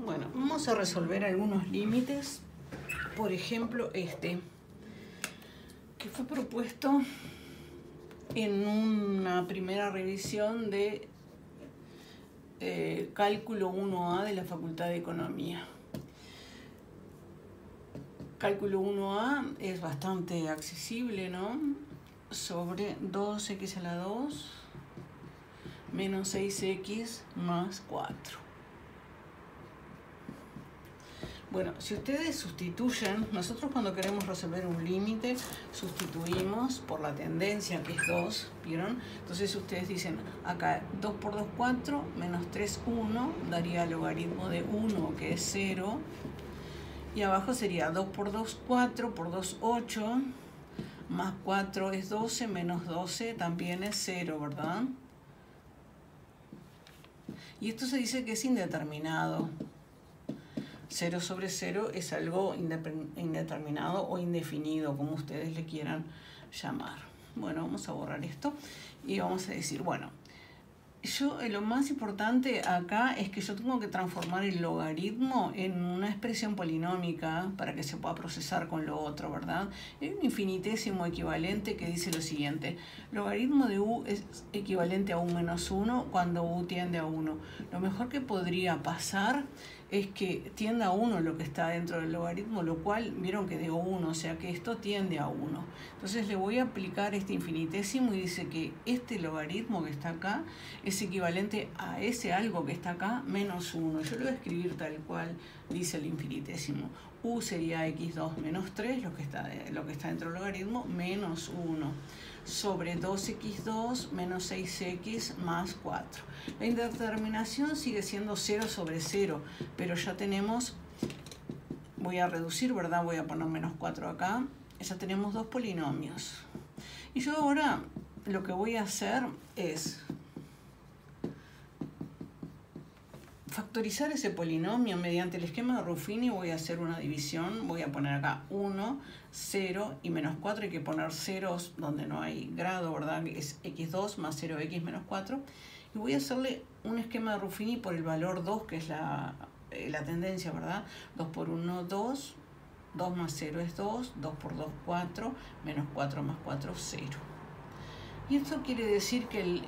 Bueno, vamos a resolver algunos límites. Por ejemplo, este, que fue propuesto en una primera revisión de Cálculo 1A de la Facultad de Economía. Cálculo 1A es bastante accesible, ¿no? Sobre 2x a la 2 menos 6x más 4. Bueno, si ustedes sustituyen, nosotros cuando queremos resolver un límite, sustituimos por la tendencia que es 2, ¿vieron? Entonces ustedes dicen, acá 2 por 2, 4, menos 3, 1, daría logaritmo de 1, que es 0. Y abajo sería 2 por 2, 4, por 2, 8, más 4 es 12, menos 12 también es 0, ¿verdad? Y esto se dice que es indeterminado. 0 sobre 0 es algo indeterminado o indefinido, como ustedes le quieran llamar. Bueno, vamos a borrar esto y vamos a decir, bueno, lo más importante acá es que yo tengo que transformar el logaritmo en una expresión polinómica para que se pueda procesar con lo otro, ¿verdad? Hay un infinitésimo equivalente que dice lo siguiente: logaritmo de u es equivalente a u menos 1 cuando u tiende a 1. Lo mejor que podría pasar es que tienda a 1 lo que está dentro del logaritmo, lo cual vieron que dio 1, o sea que esto tiende a 1. Entonces le voy a aplicar este infinitésimo y dice que este logaritmo que está acá es equivalente a ese algo que está acá menos 1. Yo lo voy a escribir tal cual dice el infinitésimo. U sería x2 menos 3, lo que está dentro del logaritmo, menos 1. Sobre 2x2 menos 6x más 4. La indeterminación sigue siendo 0 sobre 0, pero ya tenemos, voy a reducir, ¿verdad? Voy a poner menos 4 acá. Ya tenemos dos polinomios. Y yo ahora lo que voy a hacer es factorizar ese polinomio mediante el esquema de Ruffini. Voy a hacer una división, voy a poner acá 1, 0 y menos 4, hay que poner ceros donde no hay grado, ¿verdad? Es x2 más 0x menos 4. Y voy a hacerle un esquema de Ruffini por el valor 2, que es la tendencia, ¿verdad? 2 por 1, 2, 2 más 0 es 2, 2 por 2, 4, menos 4 más 4, 0. Y esto quiere decir que,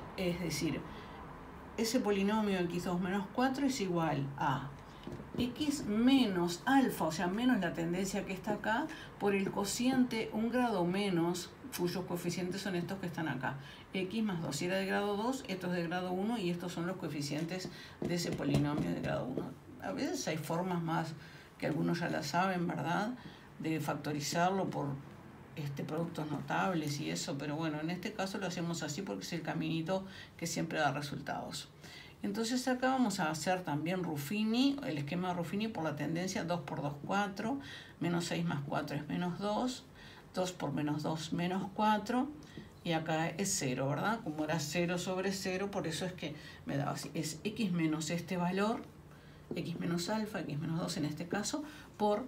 ese polinomio x2 menos 4 es igual a x menos alfa, o sea, menos la tendencia que está acá, por el cociente un grado menos, cuyos coeficientes son estos que están acá. X más 2, si era de grado 2, esto es de grado 1 y estos son los coeficientes de ese polinomio de grado 1. A veces hay formas más que algunos ya la saben, ¿verdad?, de factorizarlo por productos notables y eso, pero bueno, en este caso lo hacemos así porque es el caminito que siempre da resultados. Entonces acá vamos a hacer también Ruffini, el esquema de Ruffini por la tendencia 2 por 2, 4, menos 6 más 4 es menos 2, 2 por menos 2, menos 4, y acá es 0, ¿verdad? Como era 0 sobre 0, por eso es que me daba así, es x menos este valor, x menos alfa, x menos 2 en este caso, por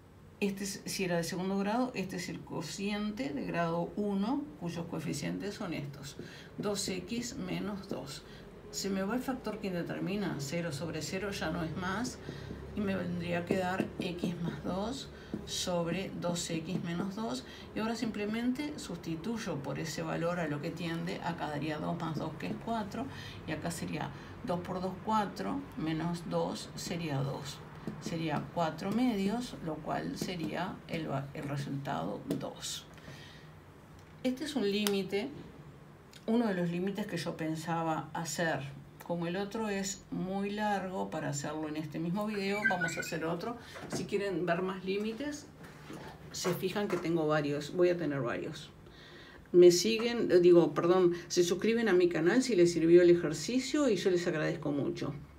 si era de segundo grado, este es el cociente de grado 1, cuyos coeficientes son estos, 2x menos 2. Se me va el factor que indetermina, 0 sobre 0 ya no es más, y me vendría a quedar x más 2 sobre 2x menos 2, y ahora simplemente sustituyo por ese valor a lo que tiende, acá daría 2 más 2 que es 4, y acá sería 2 por 2, 4, menos 2 sería 2. Sería 4 medios, lo cual sería el resultado 2. Este es un límite, uno de los límites que yo pensaba hacer. Como el otro es muy largo para hacerlo en este mismo video, vamos a hacer otro. Si quieren ver más límites, se fijan que tengo varios, voy a tener varios. Me siguen, se suscriben a mi canal si les sirvió el ejercicio y yo les agradezco mucho.